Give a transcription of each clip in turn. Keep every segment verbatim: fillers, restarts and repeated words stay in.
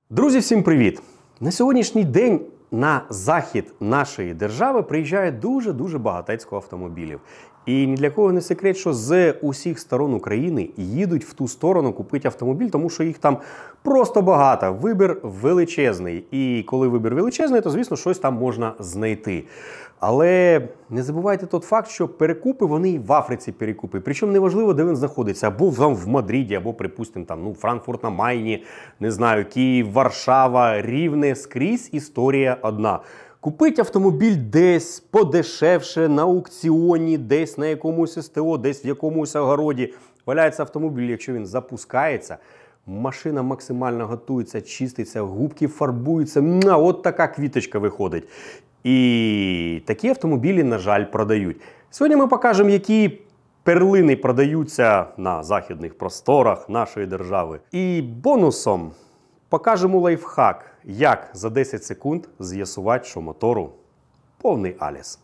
Друзі, всім привіт! На сьогоднішній день на захід нашої держави приїжджає дуже-дуже багатецько автомобілів. І ні для кого не секрет, що з усіх сторон України їдуть в ту сторону купити автомобіль, тому що їх там просто багато, вибір величезний. І коли вибір величезний, то, звісно, щось там можна знайти. Але не забувайте той факт, що перекупи, вони і в Африці перекупи. Причому неважливо, де він знаходиться. Або там в Мадриді, або, припустимо, там, ну, Франкфурт на Майні, не знаю, Київ, Варшава, Рівне, скрізь історія одна. Купить автомобіль десь подешевше, на аукціоні, десь на якомусь СТО, десь в якомусь огороді. Валяється автомобіль, якщо він запускається, машина максимально готується, чиститься, губки фарбуються, а от така квіточка виходить. І такі автомобілі, на жаль, продають. Сьогодні ми покажемо, які перлини продаються на західних просторах нашої держави. І бонусом покажемо лайфхак, як за десять секунд з'ясувати, що мотору повний аліс.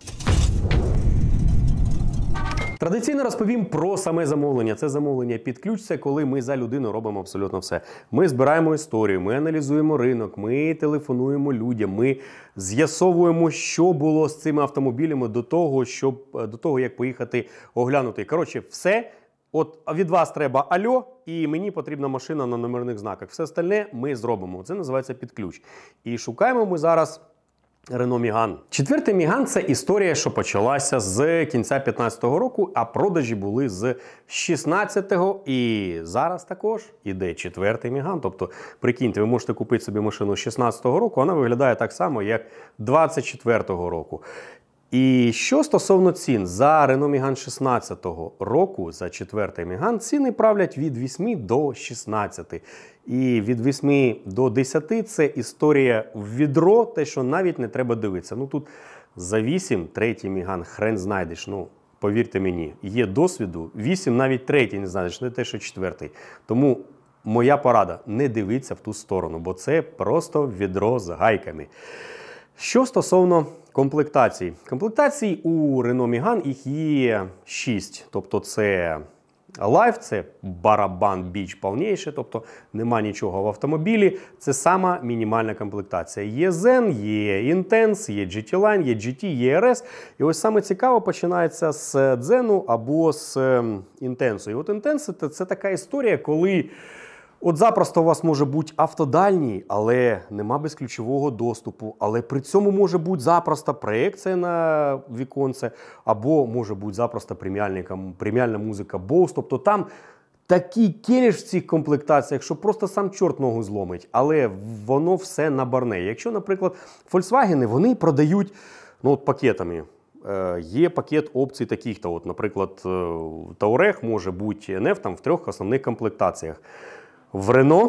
Традиційно розповім про саме замовлення. Це замовлення під ключ, це коли ми за людину робимо абсолютно все. Ми збираємо історію, ми аналізуємо ринок, ми телефонуємо людям, ми з'ясовуємо, що було з цими автомобілями до того, щоб, до того як поїхати оглянути. Коротше, все. От від вас треба альо, і мені потрібна машина на номерних знаках. Все остальне ми зробимо. Це називається під ключ. І шукаємо ми зараз Renault Megane. Четвертий Megane – це історія, що почалася з кінця п'ятнадцятого року, а продажі були з шістнадцятого. І зараз також іде четвертий Megane. Тобто, прикиньте, ви можете купити собі машину з шістнадцятого року, вона виглядає так само, як двадцять четвертого року. І що стосовно цін, за Renault Megane шістнадцятого року, за четвертий Megane, ціни правлять від вісьми до шістнадцяти. І від вісьми до десяти – це історія в відро, те, що навіть не треба дивитися. Ну тут за вісім третій Megane хрен знайдеш, ну повірте мені, є досвіду, вісім навіть третій не знайдеш, не те, що четвертий. Тому моя порада – не дивіться в ту сторону, бо це просто відро з гайками. Що стосовно комплектацій. Комплектацій у Renault Megane їх є шість. Тобто це Life, це барабан біч повніший, тобто нема нічого в автомобілі. Це сама мінімальна комплектація. Є Zen, є Intense, є джі ті Line, є джі ті, є ар ес. І ось саме цікаво починається з Zen або з Intense. І от Intense – це така історія, коли от запросто у вас може бути автодальній, але нема безключового доступу, але при цьому може бути запросто проекція на віконце, або може бути запросто преміальна музика Bose. Тобто там такий келіш в цих комплектаціях, що просто сам чорт ногу зломить, але воно все набарне. Якщо, наприклад, Volkswagen, вони продають ну, от пакетами. Є пакет опцій таких-то, от, наприклад, Touareg може бути ен еф там, в трьох основних комплектаціях. В Renault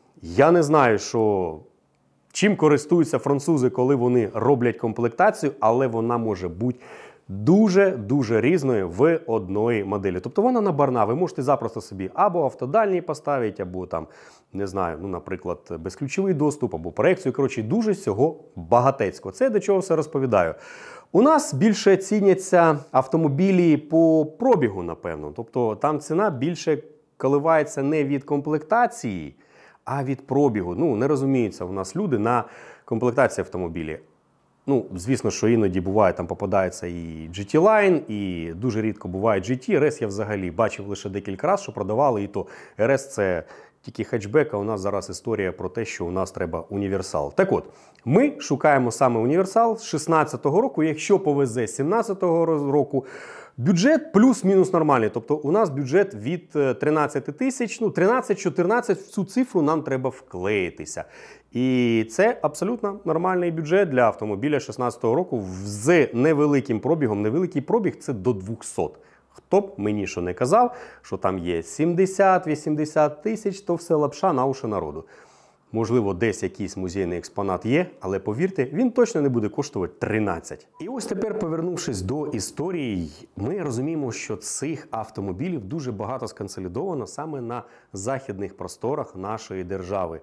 я не знаю, що, чим користуються французи, коли вони роблять комплектацію, але вона може бути дуже-дуже різною в одної моделі. Тобто вона набарна, ви можете запросто собі або автодальній поставити, або там, не знаю, ну, наприклад, безключовий доступ, або проекцію. Коротше, дуже всього багатецько. Це до чого все розповідаю. У нас більше ціняться автомобілі по пробігу, напевно. Тобто там ціна більше коливається не від комплектації, а від пробігу. Ну, не розуміються у нас люди на комплектації автомобілі. Ну, звісно, що іноді буває, там попадається і джі ті Line, і дуже рідко буває джі ті. ар ес я взагалі бачив лише декілька разів, що продавали, і то ар ес це тільки хетчбек, а у нас зараз історія про те, що у нас треба універсал. Так от, ми шукаємо саме універсал з шістнадцятого року, якщо повезе з сімнадцятого року, бюджет плюс-мінус нормальний. Тобто у нас бюджет від тринадцяти тисяч, ну тринадцять-чотирнадцять, в цю цифру нам треба вклеїтися. І це абсолютно нормальний бюджет для автомобіля шістнадцятого року з невеликим пробігом. Невеликий пробіг – це до двохсот. Хто б мені що не казав, що там є сімдесят-вісімдесят тисяч, то все лапша на уші народу. Можливо, десь якийсь музейний експонат є, але повірте, він точно не буде коштувати тринадцять. І ось тепер, повернувшись до історії, ми розуміємо, що цих автомобілів дуже багато сконсолідовано саме на західних просторах нашої держави.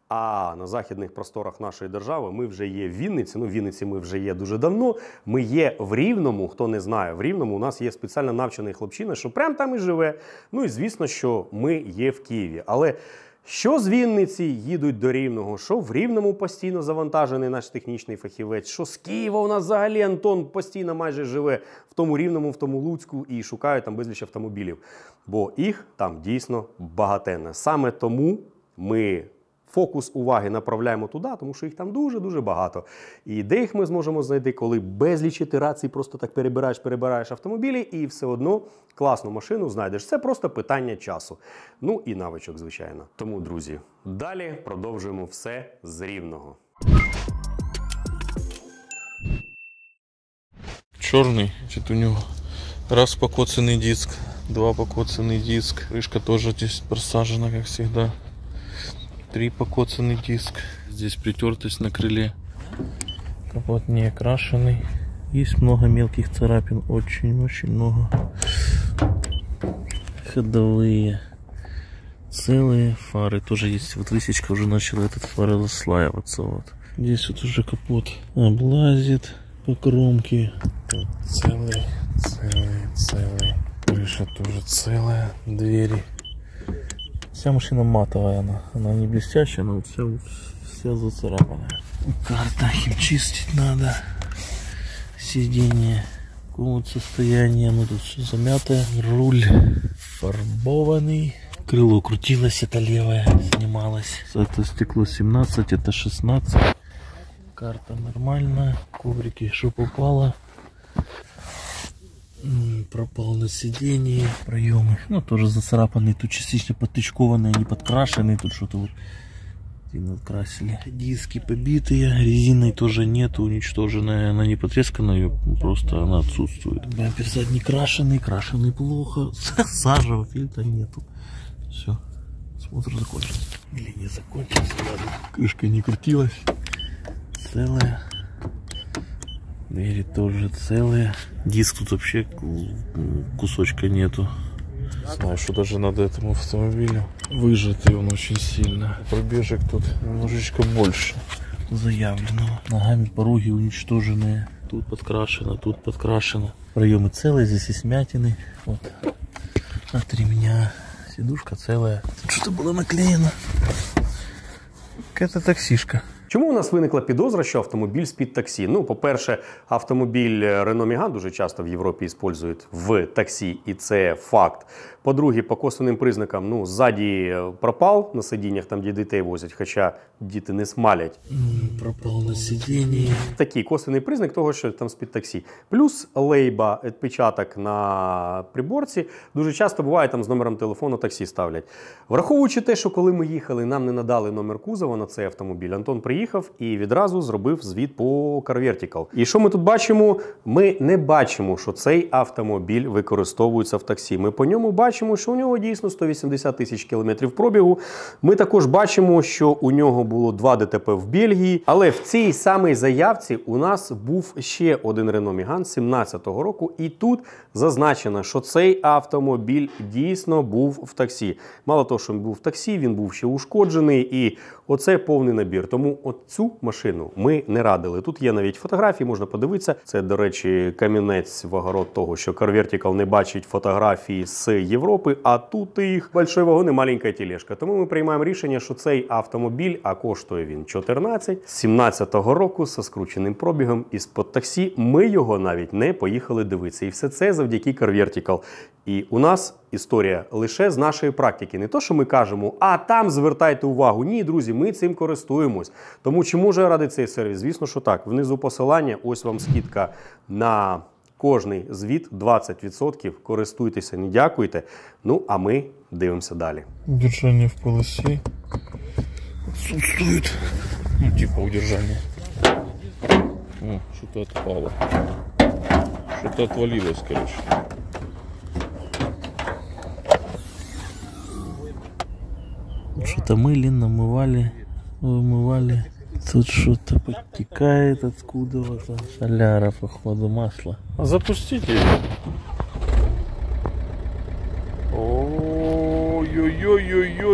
А на західних просторах нашої держави ми вже є в Вінниці. Ну, в Вінниці ми вже є дуже давно. Ми є в Рівному, хто не знає, в Рівному у нас є спеціально навчений хлопчина, що прямо там і живе. Ну і звісно, що ми є в Києві. Але Що з Вінниці їдуть до Рівного, що в Рівному постійно завантажений наш технічний фахівець, що з Києва у нас взагалі Антон постійно майже живе в тому Рівному, в тому Луцьку і шукає там безліч автомобілів. Бо їх там дійсно багатенно. Саме тому ми фокус уваги направляємо туди, тому що їх там дуже-дуже багато. І де їх ми зможемо знайти, коли безліч ітерацій просто так перебираєш, перебираєш автомобілі і все одно класну машину знайдеш. Це просто питання часу. Ну і навичок, звичайно. Тому, друзі, далі продовжуємо все з Рівного. Чорний, значит, у него раз покоцанный диск, два покоцанный диск, крышка тоже здесь просажена, как всегда. Три покоцанный диск. Здесь притертость на крыле. Капот не окрашенный. Есть много мелких царапин. Очень-очень много. Ходовые. Целые фары. Тоже есть. Вот высечка уже начала этот фары расслаиваться. Вот. Здесь вот уже капот облазит по кромке. Тут целый, целый, целый. Крыша тоже целая. Двери. Вся машина матовая, она, она не блестящая, но вся, вся зацарапанная. Карта, химчистить надо. Сиденье в каком состоянии, ну тут все замятое. Руль фарбованный. Крыло крутилось, это левое, снималось. Это стекло семнадцать, это шестнадцать. Карта нормальная. Коврики, что попало. Пропал на сиденье, проемы, ну тоже зацарапанные, тут частично подтычкованные, не подкрашенные, тут что-то вот красили. Диски побитые, резиной тоже нету, уничтоженная, она не потресканная, просто она отсутствует. Бампер задний крашеный, крашеный плохо, сажевого фильтра нету. Все, смотр закончился. Или не закончился, ладно. Крышка не крутилась, целая. Двери тоже целые. Диск тут вообще кусочка нету. Знаю, что даже надо этому автомобилю. Выжатый он очень сильно. Пробежек тут немножечко больше заявленного. Ногами пороги уничтоженные. Тут подкрашено, тут подкрашено. Проемы целые, здесь есть вмятины. Вот. От ремня. Сидушка целая. Тут что-то было наклеено. Какая-то таксишка. Чому у нас виникла підозра, що автомобіль з-під таксі? Ну, по-перше, автомобіль Renault Megane дуже часто в Європі використовують в таксі, і це факт. По-друге, по косвенним признакам, ну, ззаді пропал на сидіннях, там, де дітей возять, хоча діти не смалять. Пропал на сидінні. Такий косвенний признак того, що там з-під таксі. Плюс лейба, відпечаток на приборці, дуже часто буває, там з номером телефону таксі ставлять. Враховуючи те, що коли ми їхали, нам не надали номер кузова на цей автомобіль, Антон приїхав і відразу зробив звіт по Car Vertical. І що ми тут бачимо? Ми не бачимо, що цей автомобіль використовується в таксі. Ми по ньому бачимо, що у нього дійсно сто вісімдесят тисяч кілометрів пробігу. Ми також бачимо, що у нього було два ДТП в Бельгії. Але в цій самій заявці у нас був ще один Renault Megane сімнадцятого року. І тут зазначено, що цей автомобіль дійсно був в таксі. Мало того, що він був в таксі, він був ще ушкоджений. І оце повний набір. Тому от цю машину ми не радили. Тут є навіть фотографії, можна подивитися. Це, до речі, камінець в огород того, що Car Vertical не бачить фотографії з Європи, а тут їх большой вагон і маленька тележка. Тому ми приймаємо рішення, що цей автомобіль, а коштує він чотирнадцять, сімнадцятого року, зі скрученим пробігом, із-под таксі, ми його навіть не поїхали дивитися. І все це завдяки Car Vertical. І у нас історія лише з нашої практики. Не то, що ми кажемо, а там звертайте увагу. Ні, друзі, ми цим користуємось. Тому чому ж я радий цей сервіс? Звісно, що так. Внизу посилання, ось вам скидка на кожний звіт, двадцять відсотків. Користуйтеся, не дякуйте. Ну, а ми дивимося далі. Удержание в полосе отсутствует. Ну, типа удержание. О, что-то отпало. Что-то отвалилось, короче. Что-то мыли, намывали, вымывали. Тут что-то подтекает откуда-то. Соляра, походу, масло. А запустите ее.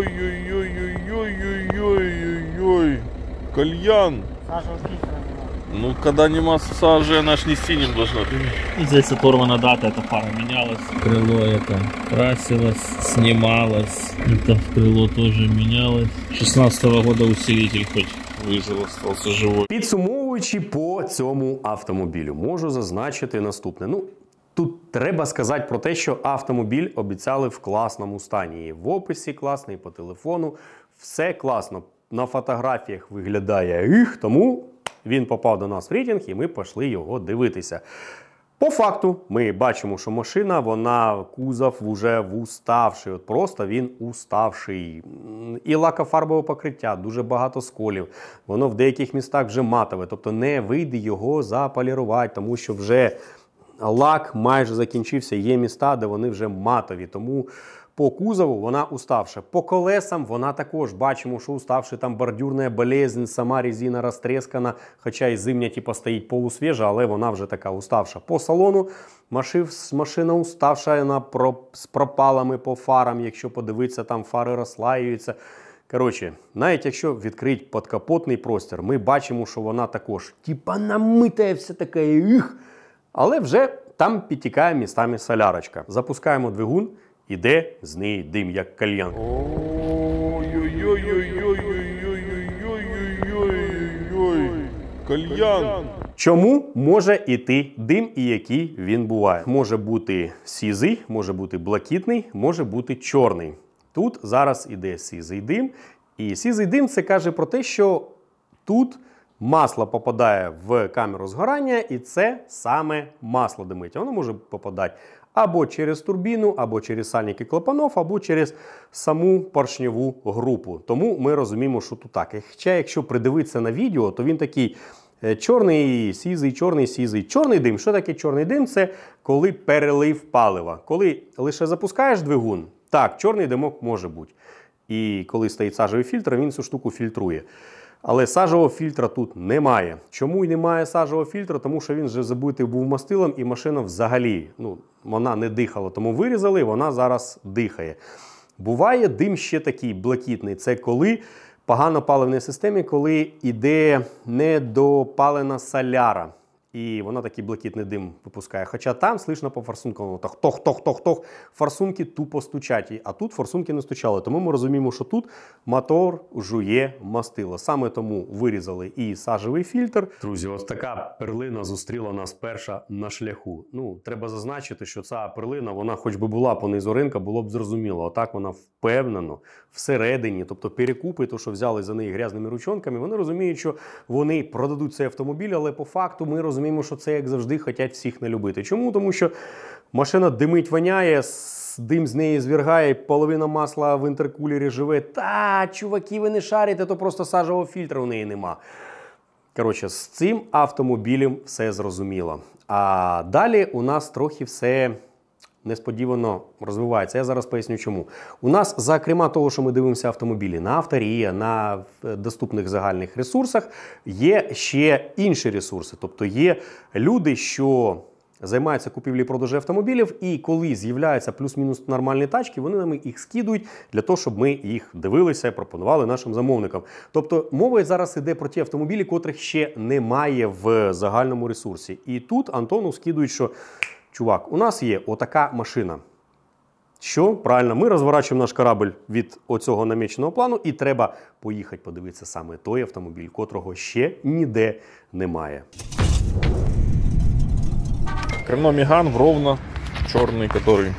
Ой-ой-ой-ой-ой-ой-ой-ой-ой-ой-ой-ой. Кальян. Ну, когда не массажа, она ж не синим должна быть. Здесь оторвана дата, эта фара менялась. Крыло это красилось, снималось. Это крыло тоже менялось. шестнадцатого года усилитель хоть выжил, остался живой. Підсумовуючи по цьому автомобілю, можу зазначити наступне. Ну, тут треба сказати про те, що автомобіль обіцяли в класному стані. І в описі класний, по телефону. Все класно. На фотографіях виглядає їх, тому він попав до нас в рейтинг і ми пішли його дивитися. По факту ми бачимо, що машина, вона, кузов вже уставший. От просто він уставший. І лакофарбове покриття, дуже багато сколів. Воно в деяких містах вже матове. Тобто не вийде його заполірувати, тому що вже лак майже закінчився. Є міста, де вони вже матові. Тому по кузову вона уставша. По колесам вона також бачимо, що уставший, там бордюрна болезнь, сама резина розтрескана, хоча і зимня типу, стоїть полусвіжа, але вона вже така уставша. По салону машина уставша, вона про, з пропалами по фарам, якщо подивитися, там фари розслаюються. Коротше, навіть якщо відкрити подкапотний простір, ми бачимо, що вона також типа намита, все таке, їх, але вже там підтікає містами солярочка. Запускаємо двигун. Іде з неї дим, як кальян. Ой-ой-ой-ой-ой-ой-ой-ой-ой-ой. Кальян. Чому може іти дим і який він буває? Може бути сизий, може бути блакитний, може бути чорний. Тут зараз іде сизий дим. І сизий дим це каже про те, що тут масло попадає в камеру згорання, і це саме масло димить. Воно може попадати або через турбіну, або через сальники клапанов, або через саму поршневу групу. Тому ми розуміємо, що тут так. Хоча, якщо придивитися на відео, то він такий чорний, сізий, чорний, сізий. Чорний дим. Що таке чорний дим? Це коли перелив палива. Коли лише запускаєш двигун, так, чорний димок може бути. І коли стоїть сажовий фільтр, він цю штуку фільтрує. Але сажового фільтра тут немає. Чому й немає сажового фільтра? Тому що він вже забитий був мастилом і машина взагалі, ну, вона не дихала. Тому вирізали, і вона зараз дихає. Буває дим ще такий блакитний. Це коли погано паливній системі, коли йде недопалена соляра. І вона такий блакитний дим випускає. Хоча там, слышно по форсункам, так тох-тох-тох-тох, форсунки тупо стучать. А тут форсунки не стучали. Тому ми розуміємо, що тут мотор жує мастило. Саме тому вирізали і сажовий фільтр. Друзі, ось така перлина зустріла нас перша на шляху. Ну, треба зазначити, що ця перлина, вона хоч би була понизу ринка, було б зрозуміло. Отак вона впевнено, всередині, тобто перекупи, то, що взяли за неї грязними ручонками, вони розуміють, що вони продадуть цей автомобіль, але по факту ми розуміємо, Розуміємо, що це, як завжди, хочуть всіх не любити. Чому? Тому що машина димить, воняє, дим з неї звергає, половина масла в інтеркулері живе. Та, чуваки, ви не шарите, то просто сажового фільтра у неї нема. Коротше, з цим автомобілем все зрозуміло. А далі у нас трохи все несподівано розвивається. Я зараз поясню чому. У нас, зокрема того, що ми дивимося автомобілі на Авторія, на доступних загальних ресурсах, є ще інші ресурси. Тобто є люди, що займаються купівлі-продажі автомобілів, і коли з'являються плюс-мінус нормальні тачки, вони нам їх скидують для того, щоб ми їх дивилися і пропонували нашим замовникам. Тобто мова зараз йде про ті автомобілі, котрих ще немає в загальному ресурсі. І тут Антону скидують, що чувак, у нас є отака машина. Що? Правильно, ми розворачуємо наш корабль від оцього наміченого плану і треба поїхати подивитися саме той автомобіль, котрого ще ніде немає. Renault Megane в ровно черный, который...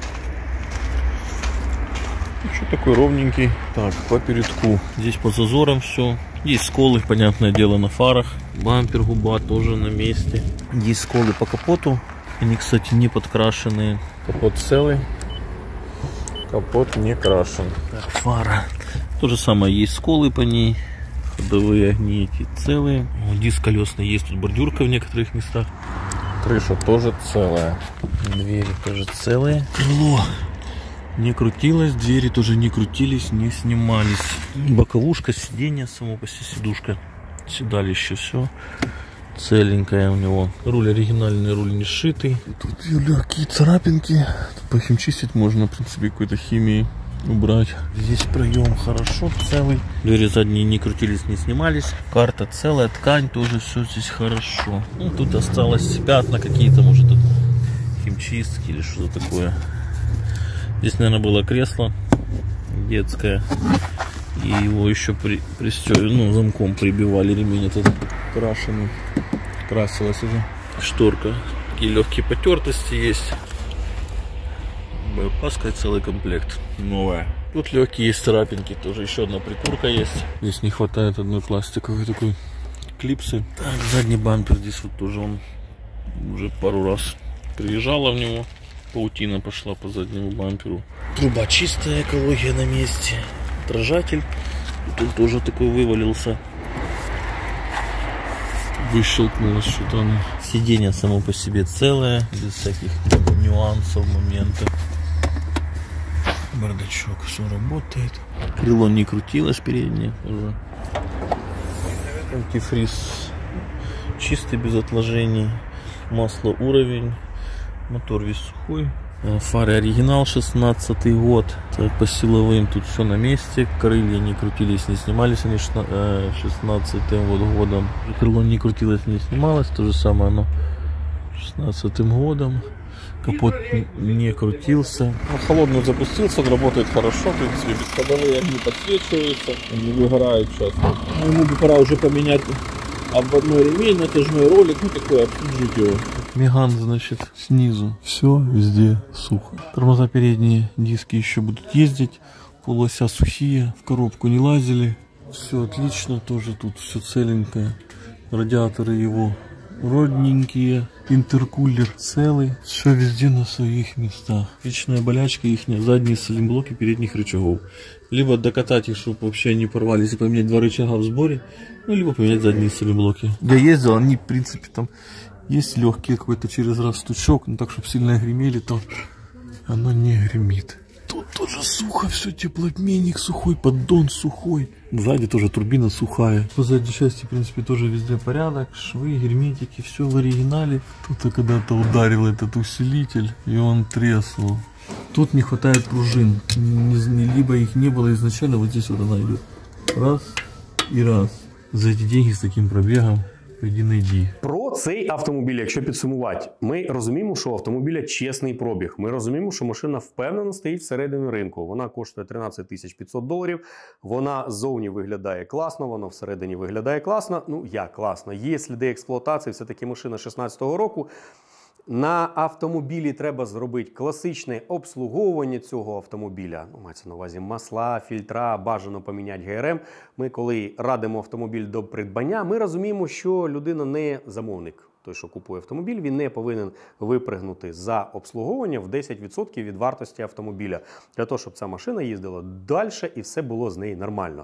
Что такой ровненький. Так, по передку. Здесь по зазорам все. Есть сколы, понятное дело, на фарах. Бампер, губа тоже на месте. Есть сколы по капоту. Они, кстати, не подкрашенные. Капот целый. Капот не крашен. Так, фара. То же самое, есть сколы по ней. Ходовые огни эти целые. Диск колесный, есть тут бордюрка в некоторых местах. Крыша тоже целая. Двери тоже целые. Крыло не крутилось, двери тоже не крутились, не снимались. Боковушка, сиденье, само по себе сидушка. Седалище все целенькое у него. Руль оригинальный, руль не сшитый. Тут легкие царапинки. Тут похимчистить можно, в принципе, какой-то химией. убрать. Здесь проем хорошо, целый. Двери задние не крутились, не снимались. Карта целая, ткань тоже все здесь хорошо. Ну, тут осталось пятна какие-то, может, тут химчистки или что-то такое. Здесь, наверное, было кресло детское. И его еще при, пристёр, ну, замком прибивали, ремень этот крашеный. Красилась уже шторка. Такие легкие потертости есть. Боепаска, целый комплект. Новая. Тут легкие есть царапинки. Тоже еще одна прикурка есть. Здесь не хватает одной пластиковой такой клипсы. Так, задний бампер здесь вот тоже он уже пару раз приезжала в него. Паутина пошла по заднему бамперу. Труба чистая, экология на месте. Отражатель. Тут тоже такой вывалился. Выщелкнулось что-то. Сиденье само по себе целое, без всяких нюансов, моментов. Бардачок, все работает. Крыло не крутилось переднее уже. Антифриз чистый, без отложений. Масло уровень. Мотор весь сухой. Фары оригинал, шестнадцатый год. Так, по силовым тут все на месте. Крылья не крутились, не снимались они шестнадцатым вот годом. Крыло не крутилось, не снималось. То же самое оно шестнадцатым годом. Капот не крутился. Ну, холодный запустился, он работает хорошо. В принципе, бесходовые огни подсвечиваются. Не выгорают часто. Ну, ему бы пора уже поменять обводной ремень, натяжной ролик. Ну, такое, обслужить его. Меган, значит, снизу. Все везде сухо. Тормоза передние, диски еще будут ездить. Полося сухие, в коробку не лазили. Все отлично, тоже тут все целенькое. Радиаторы его родненькие. Интеркулер целый. Все везде на своих местах. Вечная болячка их, задние салимблоки передних рычагов. Либо докатать их, чтобы вообще не порвались, и поменять два рычага в сборе. Ну, либо поменять задние салимблоки. Я ездил, они, в принципе, там... Есть легкий какой-то через раз стучок, но так, чтобы сильно гремели, то оно не гремит. Тут тоже сухо, все, теплообменник сухой, поддон сухой. Сзади тоже турбина сухая. По задней части, в принципе, тоже везде порядок. Швы, герметики, все в оригинале. Тут когда-то ударил этот усилитель, и он треснул. Тут не хватает пружин. Либо их не было изначально, вот здесь вот она идет. Раз и раз. За эти деньги с таким пробегом. Іди найди. Про цей автомобіль, якщо підсумувати, ми розуміємо, що у автомобіля чесний пробіг. Ми розуміємо, що машина впевнено стоїть всередині ринку. Вона коштує тринадцять тисяч п'ятсот доларів. Вона ззовні виглядає класно, вона всередині виглядає класно. Ну, як класно? Є сліди експлуатації, все-таки машина шістнадцятого року. На автомобілі треба зробити класичне обслуговування цього автомобіля. Ну, мається на увазі масла, фільтра, бажано поміняти ге ер ем. Ми, коли радимо автомобіль до придбання, ми розуміємо, що людина не замовник. Той, що купує автомобіль, він не повинен випригнути за обслуговування в десять відсотків від вартості автомобіля. Для того, щоб ця машина їздила далі і все було з нею нормально.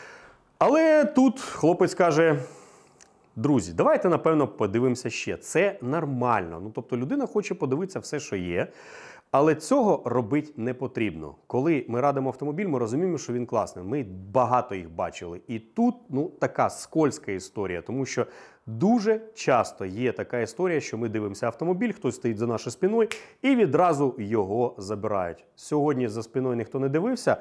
Але тут хлопець каже... Друзі, давайте, напевно, подивимося ще. Це нормально. Ну, тобто людина хоче подивитися все, що є, але цього робити не потрібно. Коли ми радимо автомобіль, ми розуміємо, що він класний. Ми багато їх бачили. І тут, ну, така скользька історія, тому що дуже часто є така історія, що ми дивимося автомобіль, хтось стоїть за нашою спиною і відразу його забирають. Сьогодні за спиною ніхто не дивився,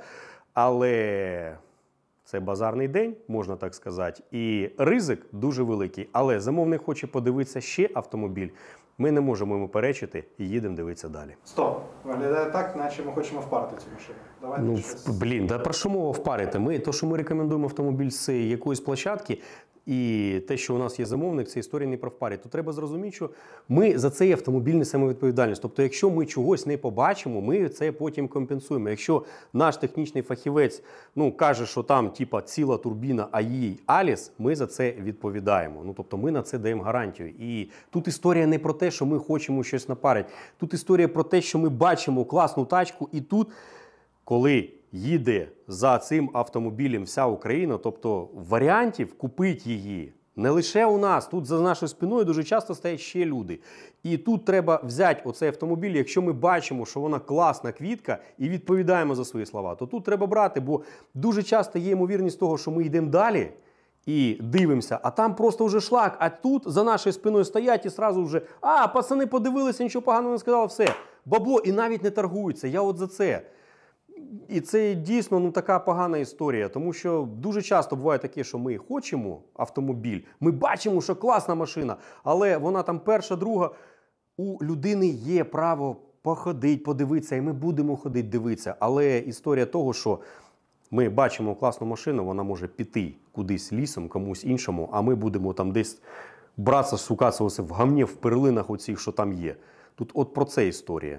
але... Це базарний день, можна так сказати, і ризик дуже великий. Але замовник хоче подивитися ще автомобіль, ми не можемо йому перечити і їдемо дивитися далі. Стоп! Виглядає так, наче ми хочемо впарити цю машину. Давайте ну, щось... Блін, да про що мова впарити? Ми, то, що ми рекомендуємо автомобіль з якоїсь площадки, і те, що у нас є замовник, це історія не про впарі. То треба зрозуміти, що ми за цей автомобіль несемо відповідальність. Тобто, якщо ми чогось не побачимо, ми це потім компенсуємо. Якщо наш технічний фахівець ну, каже, що там типа, ціла турбіна, а їй Аліс, ми за це відповідаємо. Ну, тобто, ми на це даємо гарантію. І тут історія не про те, що ми хочемо щось напарити. Тут історія про те, що ми бачимо класну тачку, і тут, коли їде за цим автомобілем вся Україна, тобто варіантів купити її не лише у нас, тут за нашою спиною дуже часто стоять ще люди. І тут треба взяти оцей автомобіль, якщо ми бачимо, що вона класна квітка і відповідаємо за свої слова, то тут треба брати, бо дуже часто є ймовірність того, що ми йдемо далі і дивимося, а там просто вже шлак, а тут за нашою спиною стоять і одразу вже, а, пацани подивилися, нічого поганого не сказали, все, бабло, і навіть не торгуються, я от за це. І це дійсно ну, така погана історія, тому що дуже часто буває таке, що ми хочемо автомобіль, ми бачимо, що класна машина, але вона там перша, друга. У людини є право походити, подивитися, і ми будемо ходити дивитися. Але історія того, що ми бачимо класну машину, вона може піти кудись лісом, комусь іншому, а ми будемо там десь братися, шукатися в гамні, в перлинах оцих, що там є. Тут от про це історія.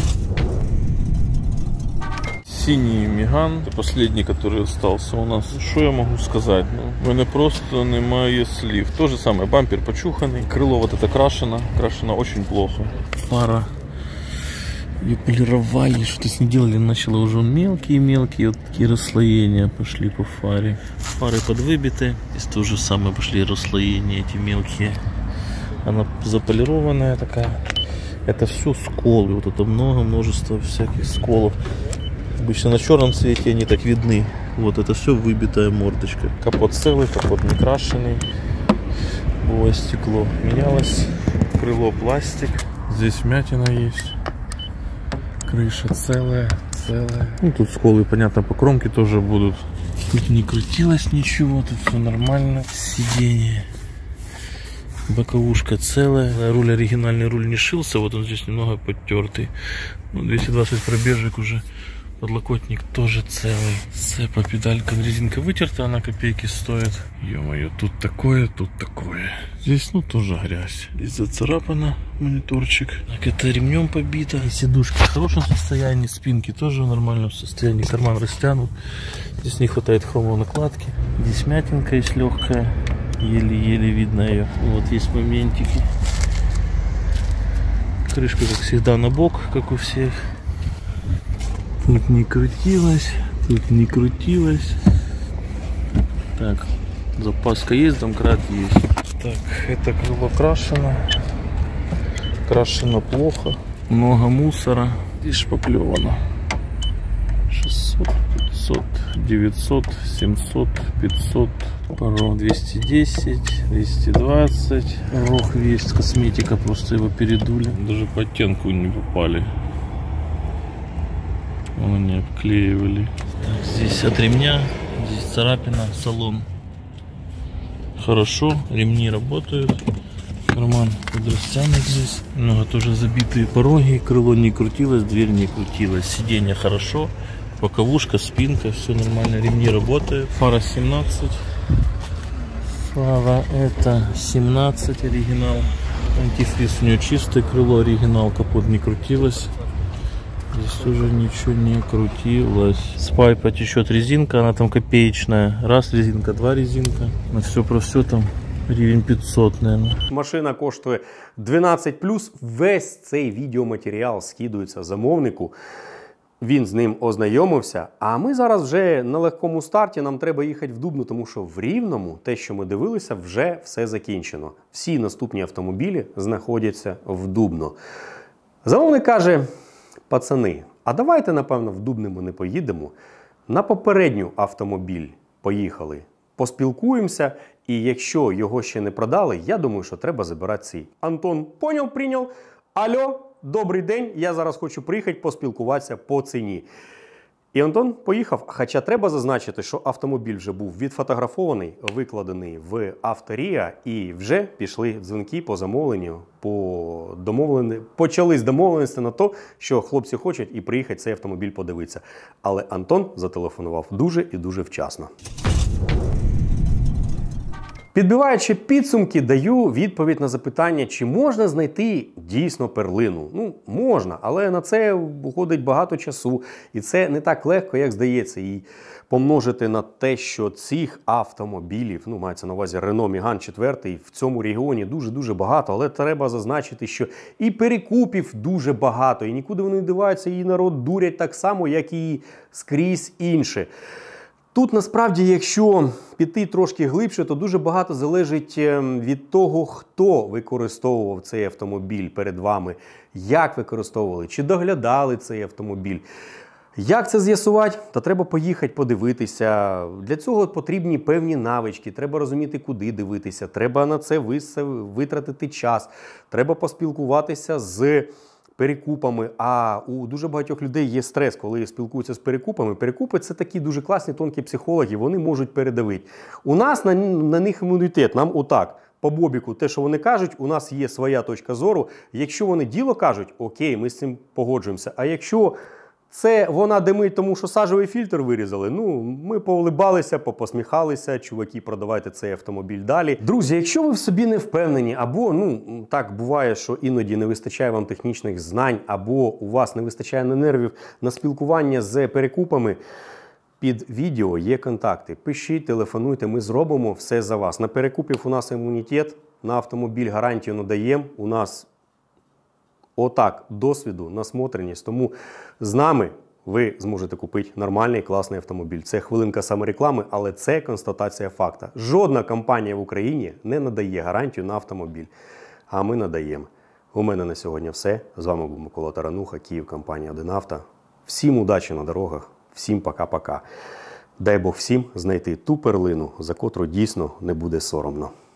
Синий Меган, это последний, который остался у нас. Что я могу сказать? Ну, у мене просто немає слів. То же самое, бампер почуханный, крыло вот это крашено, крашено очень плохо. Фара ее полировали, что-то с ней делали, начало уже мелкие-мелкие вот такие расслоения пошли по фаре. Фары подвыбиты, здесь то же самое пошли расслоения эти мелкие. Она заполированная такая. Это все сколы, вот это много, множество всяких сколов. Обычно на черном цвете они так видны. Вот это все выбитая мордочка. Капот целый, капот не крашеный. Было стекло менялось. Крыло пластик. Здесь вмятина есть. Крыша целая, целая. Ну тут сколы, понятно, по кромке тоже будут. Тут не крутилось ничего, тут все нормально. Сиденье. Боковушка целая. Руль оригинальный, руль не шился. Вот он здесь немного подтертый. Ну, двести двадцать пробежек уже. Подлокотник тоже целый. Цепа, педалька, резинка вытерта, она копейки стоит. Ё-моё, тут такое, тут такое. Здесь, ну, тоже грязь. Здесь зацарапано мониторчик. Так, это ремнем побито. И сидушки в хорошем состоянии, спинки тоже в нормальном состоянии. Карман растянут. Здесь не хватает хромовой накладки. Здесь мятинка есть легкая. Еле-еле видно ее. Вот есть моментики. Крышка, как всегда, на бок, как у всех. Тут не крутилось, тут не крутилось. Так, запаска есть, домкрат есть. Так, это крыло крашено. Крашено плохо. Много мусора. И шпаклевано. шестьсот, пятьсот, девятьсот, семьсот, пятьсот. Порог двести десять, двести двадцать. Порог весь, косметика, просто его передули. Даже по оттенку не попали. Они обклеивали. Так, здесь от ремня, здесь царапина, салон. Хорошо, ремни работают. Карман подрастянут здесь. Много тоже забитые пороги. Крыло не крутилось, дверь не крутилась. Сиденье хорошо. Боковушка, спинка, все нормально. Ремни работают. Фара семнадцать. Фара это семнадцать оригинал. Антифриз у нее чистое, крыло оригинал, капот не крутилось. Здесь тоже ничего не крутилось. С пайпа течет резинка, она там копеечная. Раз резинка, два резинка. На все про все там гривень пятьсот, наверное. Машина коштує дванадцять плюс. Весь цей відеоматеріал скидується замовнику. Він з ним ознайомився. А ми зараз вже на легкому старті, нам треба їхати в Дубну, тому що в Рівному, те, що ми дивилися, вже все закінчено. Всі наступні автомобілі знаходяться в Дубно. Замовник каже: пацани, а давайте, напевно, в Дубне ми не поїдемо. На попередню автомобіль поїхали, поспілкуємося, і якщо його ще не продали, я думаю, що треба забирати цей. Антон поняв, прийняв. Алло, добрий день, я зараз хочу приїхати поспілкуватися по ціні. І Антон поїхав, хоча треба зазначити, що автомобіль вже був відфотографований, викладений в Авторія, і вже пішли дзвінки по замовленню, по домовлені... почались домовленості на те, що хлопці хочуть і приїхати цей автомобіль подивитися. Але Антон зателефонував дуже і дуже вчасно. Підбиваючи підсумки, даю відповідь на запитання, чи можна знайти дійсно перлину. Ну, можна, але на це уходить багато часу. І це не так легко, як здається. І помножити на те, що цих автомобілів, ну, мається на увазі Renault Megane чотири, в цьому регіоні дуже-дуже багато. Але треба зазначити, що і перекупів дуже багато. І нікуди вони не диваються, і народ дурять так само, як і скрізь інше. Тут, насправді, якщо піти трошки глибше, то дуже багато залежить від того, хто використовував цей автомобіль перед вами, як використовували, чи доглядали цей автомобіль. Як це з'ясувати? Та треба поїхати подивитися. Для цього потрібні певні навички, треба розуміти, куди дивитися, треба на це витратити час, треба поспілкуватися з перекупами, а у дуже багатьох людей є стрес, коли спілкуються з перекупами. Перекупи – це такі дуже класні, тонкі психологи, вони можуть передавити. У нас на, на них імунітет, нам отак. По бобіку, те, що вони кажуть, у нас є своя точка зору. Якщо вони діло кажуть, окей, ми з цим погоджуємося. А якщо це вона димить, тому що сажовий фільтр вирізали, ну, ми повлибалися, попосміхалися, чуваки, продавайте цей автомобіль далі. Друзі, якщо ви в собі не впевнені, або, ну, так буває, що іноді не вистачає вам технічних знань, або у вас не вистачає нервів на спілкування з перекупами, під відео є контакти. Пишіть, телефонуйте, ми зробимо все за вас. На перекупів у нас імунітет, на автомобіль гарантію надаємо. У нас отак досвіду, насмотреність. Тому з нами ви зможете купити нормальний, класний автомобіль. Це хвилинка самореклами, але це констатація факта. Жодна компанія в Україні не надає гарантію на автомобіль. А ми надаємо. У мене на сьогодні все. З вами був Микола Тарануха, Київ, компанія один авто. Всім удачі на дорогах. Всім пока-пока. Дай Бог всім знайти ту перлину, за котру дійсно не буде соромно.